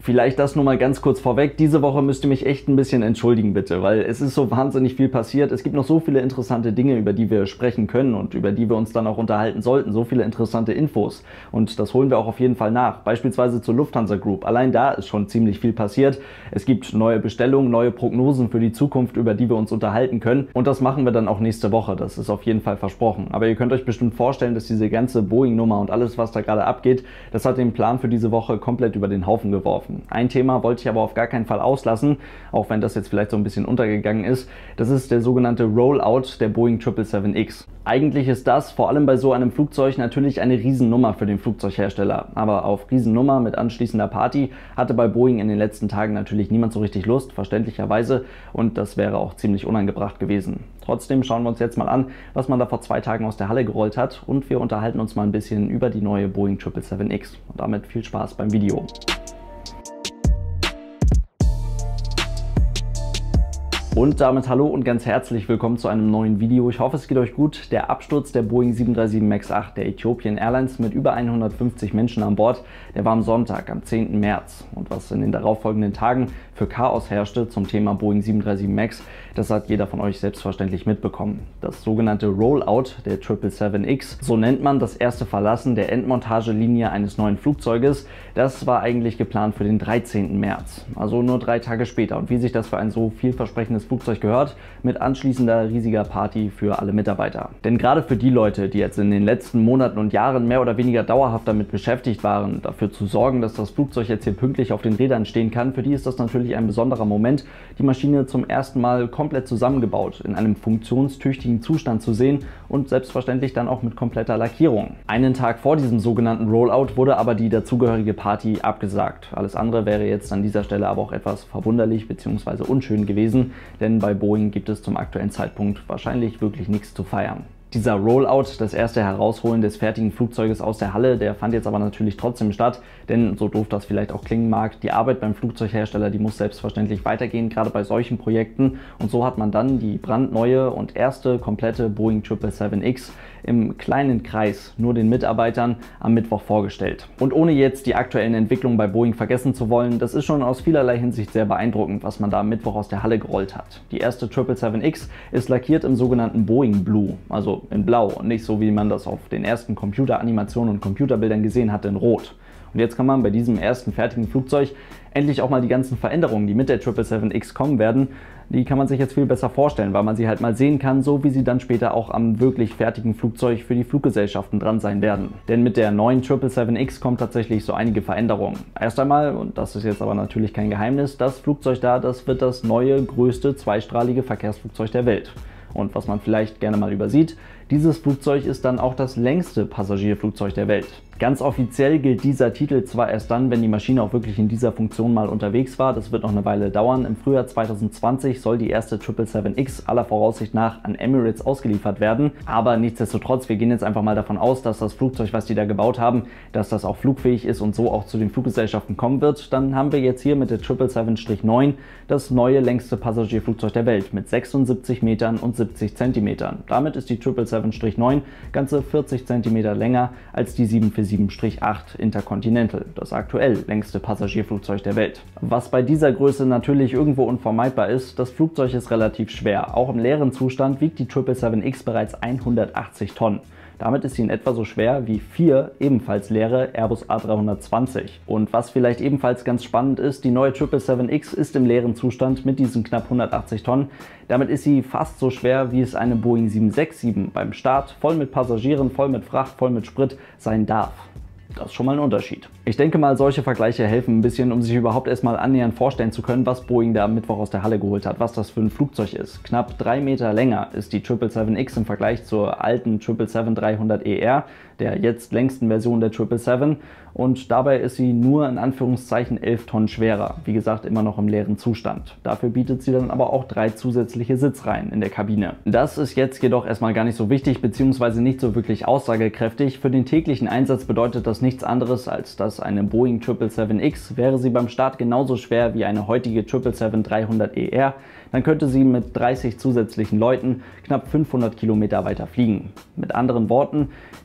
Vielleicht das nur mal ganz kurz vorweg. Diese Woche müsst ihr mich echt ein bisschen entschuldigen, bitte, weil es ist so wahnsinnig viel passiert. Es gibt noch so viele interessante Dinge, über die wir sprechen können und über die wir uns dann auch unterhalten sollten. So viele interessante Infos. Und das holen wir auch auf jeden Fall nach. Beispielsweise zur Lufthansa Group. Allein da ist schon ziemlich viel passiert. Es gibt neue Bestellungen, neue Prognosen für die Zukunft, über die wir uns unterhalten können. Und das machen wir dann auch nächste Woche. Das ist auf jeden Fall versprochen. Aber ihr könnt euch bestimmt vorstellen, dass diese ganze Boeing-Nummer und alles, was da gerade abgeht, das hat den Plan für diese Woche komplett über den Haufen geworfen. Ein Thema wollte ich aber auf gar keinen Fall auslassen, auch wenn das jetzt vielleicht so ein bisschen untergegangen ist. Das ist der sogenannte Rollout der Boeing 777X. Eigentlich ist das vor allem bei so einem Flugzeug natürlich eine Riesennummer für den Flugzeughersteller. Aber auf Riesennummer mit anschließender Party hatte bei Boeing in den letzten Tagen natürlich niemand so richtig Lust, verständlicherweise. Und das wäre auch ziemlich unangebracht gewesen. Trotzdem schauen wir uns jetzt mal an, was man da vor 2 Tagen aus der Halle gerollt hat. Und wir unterhalten uns mal ein bisschen über die neue Boeing 777X. Und damit viel Spaß beim Video. Und damit hallo und ganz herzlich willkommen zu einem neuen Video. Ich hoffe, es geht euch gut. Der Absturz der Boeing 737 MAX 8 der Ethiopian Airlines mit über 150 Menschen an Bord, der war am Sonntag, am 10. März. Und was in den darauffolgenden Tagen für Chaos herrschte zum Thema Boeing 737 MAX, das hat jeder von euch selbstverständlich mitbekommen. Das sogenannte Rollout der 777X, so nennt man das erste Verlassen der Endmontagelinie eines neuen Flugzeuges, das war eigentlich geplant für den 13. März, also nur 3 Tage später. Und wie sich das für ein so vielversprechendes Flugzeug gehört, mit anschließender riesiger Party für alle Mitarbeiter. Denn gerade für die Leute, die jetzt in den letzten Monaten und Jahren mehr oder weniger dauerhaft damit beschäftigt waren, dafür zu sorgen, dass das Flugzeug jetzt hier pünktlich auf den Rädern stehen kann, für die ist das natürlich ein besonderer Moment, die Maschine zum ersten Mal komplett zusammengebaut, in einem funktionstüchtigen Zustand zu sehen und selbstverständlich dann auch mit kompletter Lackierung. Einen Tag vor diesem sogenannten Rollout wurde aber die dazugehörige Party abgesagt. Alles andere wäre jetzt an dieser Stelle aber auch etwas verwunderlich bzw. unschön gewesen, denn bei Boeing gibt es zum aktuellen Zeitpunkt wahrscheinlich wirklich nichts zu feiern. Dieser Rollout, das erste Herausholen des fertigen Flugzeuges aus der Halle, der fand jetzt aber natürlich trotzdem statt, denn so doof das vielleicht auch klingen mag, die Arbeit beim Flugzeughersteller, die muss selbstverständlich weitergehen, gerade bei solchen Projekten. Und so hat man dann die brandneue und erste komplette Boeing 777X im kleinen Kreis, nur den Mitarbeitern, am Mittwoch vorgestellt. Und ohne jetzt die aktuellen Entwicklungen bei Boeing vergessen zu wollen, das ist schon aus vielerlei Hinsicht sehr beeindruckend, was man da am Mittwoch aus der Halle gerollt hat. Die erste 777X ist lackiert im sogenannten Boeing Blue, also in Blau und nicht so, wie man das auf den ersten Computeranimationen und Computerbildern gesehen hat, in Rot. Und jetzt kann man bei diesem ersten fertigen Flugzeug endlich auch mal die ganzen Veränderungen, die mit der 777X kommen werden, die kann man sich jetzt viel besser vorstellen, weil man sie halt mal sehen kann, so wie sie dann später auch am wirklich fertigen Flugzeug für die Fluggesellschaften dran sein werden. Denn mit der neuen 777X kommen tatsächlich so einige Veränderungen. Erst einmal, und das ist jetzt aber natürlich kein Geheimnis, das Flugzeug da, das wird das neue, größte zweistrahlige Verkehrsflugzeug der Welt. Und was man vielleicht gerne mal übersieht, dieses Flugzeug ist dann auch das längste Passagierflugzeug der Welt. Ganz offiziell gilt dieser Titel zwar erst dann, wenn die Maschine auch wirklich in dieser Funktion mal unterwegs war. Das wird noch eine Weile dauern. Im Frühjahr 2020 soll die erste 777X aller Voraussicht nach an Emirates ausgeliefert werden. Aber nichtsdestotrotz, wir gehen jetzt einfach mal davon aus, dass das Flugzeug, was die da gebaut haben, dass das auch flugfähig ist und so auch zu den Fluggesellschaften kommen wird. Dann haben wir jetzt hier mit der 777-9 das neue längste Passagierflugzeug der Welt mit 76 Metern und 70 Zentimetern. Damit ist die 777-9 ganze 40 Zentimeter länger als die 747-8 Intercontinental, das aktuell längste Passagierflugzeug der Welt. Was bei dieser Größe natürlich irgendwo unvermeidbar ist, das Flugzeug ist relativ schwer. Auch im leeren Zustand wiegt die 777X bereits 180 Tonnen. Damit ist sie in etwa so schwer wie 4 ebenfalls leere Airbus A320. Und was vielleicht ebenfalls ganz spannend ist, die neue 777X ist im leeren Zustand mit diesen knapp 180 Tonnen. Damit ist sie fast so schwer, wie es eine Boeing 767 beim Start voll mit Passagieren, voll mit Fracht, voll mit Sprit sein darf. Das ist schon mal ein Unterschied. Ich denke mal, solche Vergleiche helfen ein bisschen, um sich überhaupt erstmal annähernd vorstellen zu können, was Boeing da am Mittwoch aus der Halle geholt hat, was das für ein Flugzeug ist. Knapp 3 Meter länger ist die 777X im Vergleich zur alten 777-300ER, der jetzt längsten Version der 777, und dabei ist sie nur in Anführungszeichen 11 Tonnen schwerer. Wie gesagt, immer noch im leeren Zustand. Dafür bietet sie dann aber auch 3 zusätzliche Sitzreihen in der Kabine. Das ist jetzt jedoch erstmal gar nicht so wichtig, beziehungsweise nicht so wirklich aussagekräftig. Für den täglichen Einsatz bedeutet das nichts anderes, als dass eine Boeing 777X, wäre sie beim Start genauso schwer wie eine heutige 777-300ER, dann könnte sie mit 30 zusätzlichen Leuten knapp 500 Kilometer weiter fliegen. Mit anderen Worten, die neue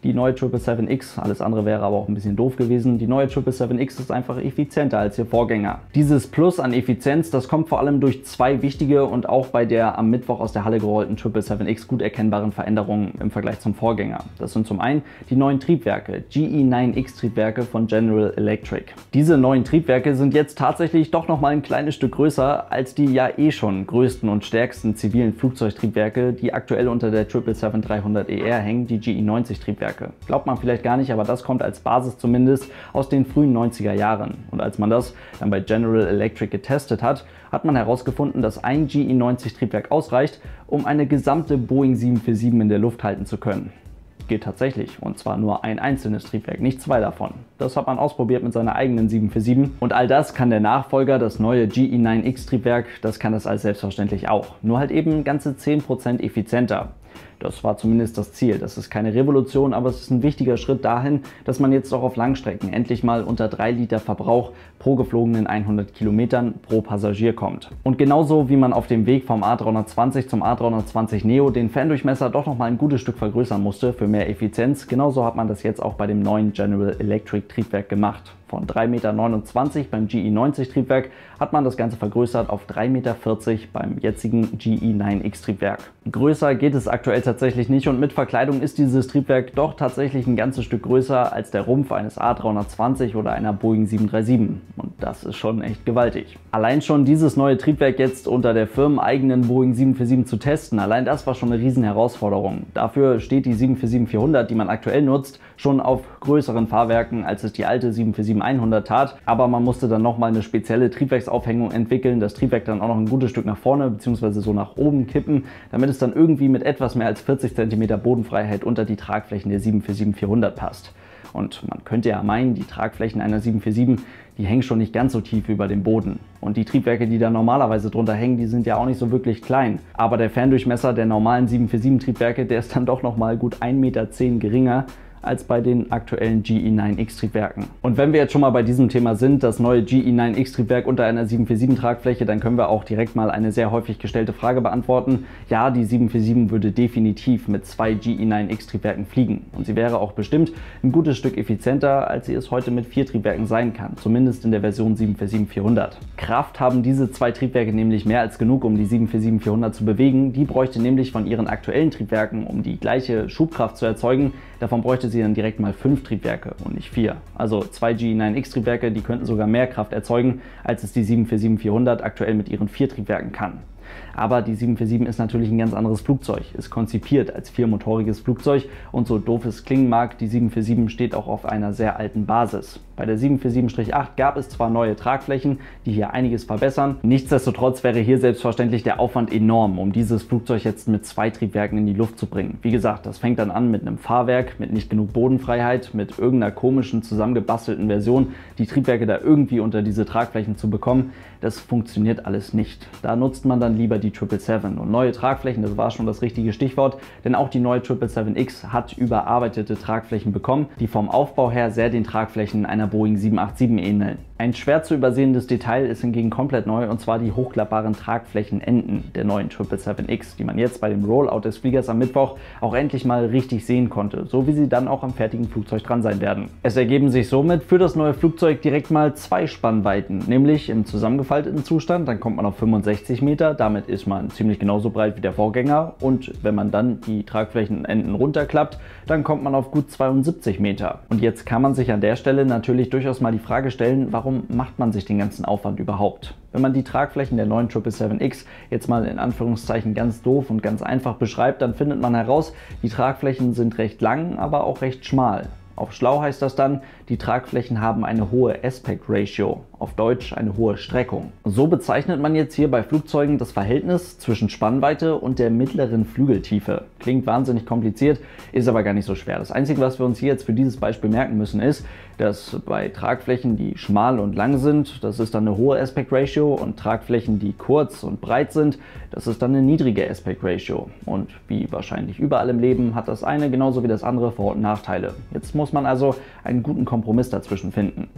777X, alles andere wäre aber auch ein bisschen doof gewesen. Die neue 777X ist einfach effizienter als ihr Vorgänger. Dieses Plus an Effizienz, das kommt vor allem durch zwei wichtige und auch bei der am Mittwoch aus der Halle gerollten 777X gut erkennbaren Veränderungen im Vergleich zum Vorgänger. Das sind zum einen die neuen Triebwerke, GE9X Triebwerke von General Electric. Diese neuen Triebwerke sind jetzt tatsächlich doch nochmal ein kleines Stück größer als die ja eh schon größten und stärksten zivilen Flugzeugtriebwerke, die aktuell unter der 777-300ER hängen, die GE90 Triebwerke. Glaubt man vielleicht gar nicht, aber das kommt als Basis zumindest aus den frühen 90er Jahren. Und als man das dann bei General Electric getestet hat, hat man herausgefunden, dass ein GE90 Triebwerk ausreicht, um eine gesamte Boeing 747 in der Luft halten zu können. Geht tatsächlich, und zwar nur ein einzelnes Triebwerk, nicht zwei davon. Das hat man ausprobiert mit seiner eigenen 747 und all das kann der Nachfolger, das neue GE9X Triebwerk, das kann das alles selbstverständlich auch. Nur halt eben ganze 10% effizienter. Das war zumindest das Ziel. Das ist keine Revolution, aber es ist ein wichtiger Schritt dahin, dass man jetzt auch auf Langstrecken endlich mal unter 3 Liter Verbrauch pro geflogenen 100 Kilometern pro Passagier kommt. Und genauso wie man auf dem Weg vom A320 zum A320 Neo den Fendurchmesser doch noch mal ein gutes Stück vergrößern musste für mehr Effizienz, genauso hat man das jetzt auch bei dem neuen General Electric Triebwerk gemacht. Von 3,29 Meter beim GE90 Triebwerk hat man das Ganze vergrößert auf 3,40 Meter beim jetzigen GE9X Triebwerk. Größer geht es aktuell tatsächlich nicht und mit Verkleidung ist dieses Triebwerk doch tatsächlich ein ganzes Stück größer als der Rumpf eines A320 oder einer Boeing 737 und das ist schon echt gewaltig. Allein schon dieses neue Triebwerk jetzt unter der firmeneigenen Boeing 747 zu testen, allein das war schon eine riesen Herausforderung. Dafür steht die 747-400, die man aktuell nutzt, schon auf größeren Fahrwerken, als es die alte 747-100 tat, aber man musste dann nochmal eine spezielle Triebwerksaufhängung entwickeln, das Triebwerk dann auch noch ein gutes Stück nach vorne bzw. so nach oben kippen, damit es dann irgendwie mit etwas mehr als 40 cm Bodenfreiheit unter die Tragflächen der 747-400 passt. Und man könnte ja meinen, die Tragflächen einer 747, die hängen schon nicht ganz so tief über dem Boden. Und die Triebwerke, die da normalerweise drunter hängen, die sind ja auch nicht so wirklich klein. Aber der Ferndurchmesser der normalen 747-Triebwerke, der ist dann doch nochmal gut 1,10 Meter geringer als bei den aktuellen GE9X Triebwerken. Und wenn wir jetzt schon mal bei diesem Thema sind, das neue GE9X Triebwerk unter einer 747 Tragfläche, dann können wir auch direkt mal eine sehr häufig gestellte Frage beantworten. Ja, die 747 würde definitiv mit 2 GE9X Triebwerken fliegen und sie wäre auch bestimmt ein gutes Stück effizienter, als sie es heute mit 4 Triebwerken sein kann, zumindest in der Version 747-400. Kraft haben diese 2 Triebwerke nämlich mehr als genug, um die 747-400 zu bewegen. Die bräuchte nämlich von ihren aktuellen Triebwerken, um die gleiche Schubkraft zu erzeugen, davon bräuchte sie dann direkt mal 5 Triebwerke und nicht 4. Also 2 GE9X Triebwerke, die könnten sogar mehr Kraft erzeugen, als es die 747-400 aktuell mit ihren 4 Triebwerken kann. Aber die 747 ist natürlich ein ganz anderes Flugzeug, ist konzipiert als viermotoriges Flugzeug und so doof es klingen mag, die 747 steht auch auf einer sehr alten Basis. Bei der 747-8 gab es zwar neue Tragflächen, die hier einiges verbessern, nichtsdestotrotz wäre hier selbstverständlich der Aufwand enorm, um dieses Flugzeug jetzt mit 2 Triebwerken in die Luft zu bringen. Wie gesagt, das fängt dann an mit einem Fahrwerk, mit nicht genug Bodenfreiheit, mit irgendeiner komischen zusammengebastelten Version, die Triebwerke da irgendwie unter diese Tragflächen zu bekommen. Das funktioniert alles nicht. Da nutzt man dann lieber die 777 und neue Tragflächen, das war schon das richtige Stichwort, denn auch die neue 777X hat überarbeitete Tragflächen bekommen, die vom Aufbau her sehr den Tragflächen einer Boeing 787 ähneln. Ein schwer zu übersehendes Detail ist hingegen komplett neu und zwar die hochklappbaren Tragflächenenden der neuen 777X, die man jetzt bei dem Rollout des Fliegers am Mittwoch auch endlich mal richtig sehen konnte, so wie sie dann auch am fertigen Flugzeug dran sein werden. Es ergeben sich somit für das neue Flugzeug direkt mal 2 Spannweiten, nämlich im zusammengefalteten Zustand, dann kommt man auf 65 Meter, damit ist man ziemlich genauso breit wie der Vorgänger und wenn man dann die Tragflächenenden runterklappt, dann kommt man auf gut 72 Meter. Und jetzt kann man sich an der Stelle natürlich durchaus mal die Frage stellen, warum macht man sich den ganzen Aufwand überhaupt? Wenn man die Tragflächen der neuen 777X jetzt mal in Anführungszeichen ganz doof und ganz einfach beschreibt, dann findet man heraus, die Tragflächen sind recht lang, aber auch recht schmal. Auf schlau heißt das dann, die Tragflächen haben eine hohe Aspect Ratio, auf Deutsch eine hohe Streckung. So bezeichnet man jetzt hier bei Flugzeugen das Verhältnis zwischen Spannweite und der mittleren Flügeltiefe. Klingt wahnsinnig kompliziert, ist aber gar nicht so schwer. Das Einzige, was wir uns hier jetzt für dieses Beispiel merken müssen, ist, dass bei Tragflächen, die schmal und lang sind, das ist dann eine hohe Aspect Ratio und Tragflächen, die kurz und breit sind, das ist dann eine niedrige Aspect Ratio. Und wie wahrscheinlich überall im Leben hat das eine genauso wie das andere Vor- und Nachteile. Jetzt muss man also einen guten Kompromiss dazwischen finden.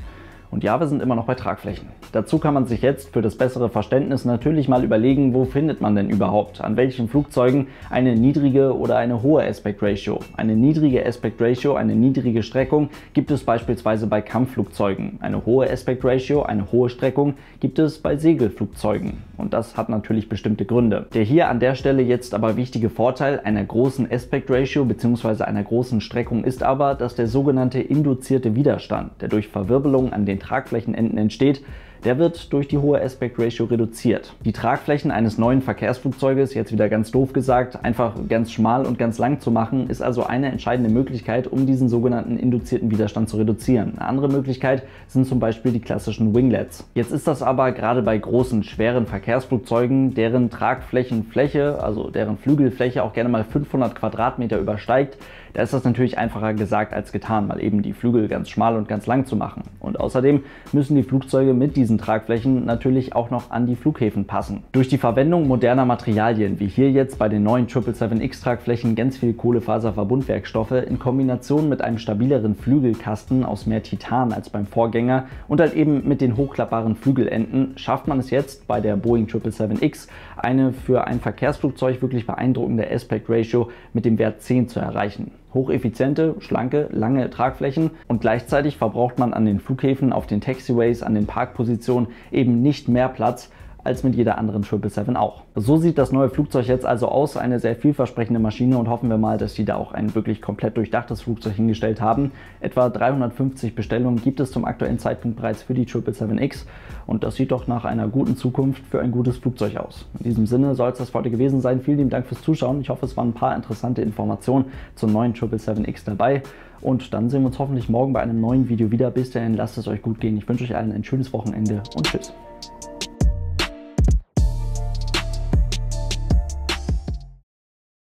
Und ja, wir sind immer noch bei Tragflächen. Dazu kann man sich jetzt für das bessere Verständnis natürlich mal überlegen, wo findet man denn überhaupt, an welchen Flugzeugen eine niedrige oder eine hohe Aspect Ratio. Eine niedrige Aspect Ratio, eine niedrige Streckung gibt es beispielsweise bei Kampfflugzeugen. Eine hohe Aspect Ratio, eine hohe Streckung gibt es bei Segelflugzeugen. Und das hat natürlich bestimmte Gründe. Der hier an der Stelle jetzt aber wichtige Vorteil einer großen Aspect Ratio bzw. einer großen Streckung ist aber, dass der sogenannte induzierte Widerstand, der durch Verwirbelung an den Tragflächenenden entsteht, der wird durch die hohe Aspect Ratio reduziert. Die Tragflächen eines neuen Verkehrsflugzeuges, jetzt wieder ganz doof gesagt, einfach ganz schmal und ganz lang zu machen, ist also eine entscheidende Möglichkeit, um diesen sogenannten induzierten Widerstand zu reduzieren. Eine andere Möglichkeit sind zum Beispiel die klassischen Winglets. Jetzt ist das aber gerade bei großen, schweren Verkehrsflugzeugen, deren Tragflächenfläche, also deren Flügelfläche auch gerne mal 500 Quadratmeter übersteigt, da ist das natürlich einfacher gesagt als getan, mal eben die Flügel ganz schmal und ganz lang zu machen. Und außerdem müssen die Flugzeuge mit diesen Tragflächen natürlich auch noch an die Flughäfen passen. Durch die Verwendung moderner Materialien, wie hier jetzt bei den neuen 777X Tragflächen ganz viel Kohlefaserverbundwerkstoffe in Kombination mit einem stabileren Flügelkasten aus mehr Titan als beim Vorgänger und halt eben mit den hochklappbaren Flügelenden, schafft man es jetzt bei der Boeing 777X eine für ein Verkehrsflugzeug wirklich beeindruckende Aspect Ratio mit dem Wert 10 zu erreichen. Hocheffiziente, schlanke, lange Tragflächen und gleichzeitig verbraucht man an den Flughäfen, auf den Taxiways, an den Parkpositionen eben nicht mehr Platz als mit jeder anderen 777 auch. So sieht das neue Flugzeug jetzt also aus, eine sehr vielversprechende Maschine, und hoffen wir mal, dass die da auch ein wirklich komplett durchdachtes Flugzeug hingestellt haben. Etwa 350 Bestellungen gibt es zum aktuellen Zeitpunkt bereits für die 777X und das sieht doch nach einer guten Zukunft für ein gutes Flugzeug aus. In diesem Sinne soll es das für heute gewesen sein. Vielen lieben Dank fürs Zuschauen. Ich hoffe, es waren ein paar interessante Informationen zur neuen 777X dabei. Und dann sehen wir uns hoffentlich morgen bei einem neuen Video wieder. Bis dahin, lasst es euch gut gehen. Ich wünsche euch allen ein schönes Wochenende und tschüss.